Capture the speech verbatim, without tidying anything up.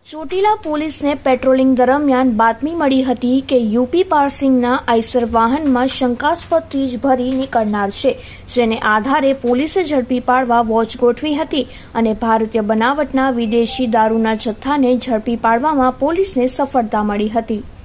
ચોટીલા પોલીસને પેટ્રોલિંગ દરમિયાન બાતમી મળી હતી કે યુપી પાર્સિંગના આઈસર વાહનમાં શંકાસ્પદ ચીજ ભરી નીકળનાર છે, જેને આધારે પોલીસે ઝડપી પાડવા વોચ ગોઠવી હતી અને ભારતીય બનાવટના વિદેશી દારૂના જથ્થાને ઝડપી પાડવામાં પોલીસને સફળતા મળી હતી।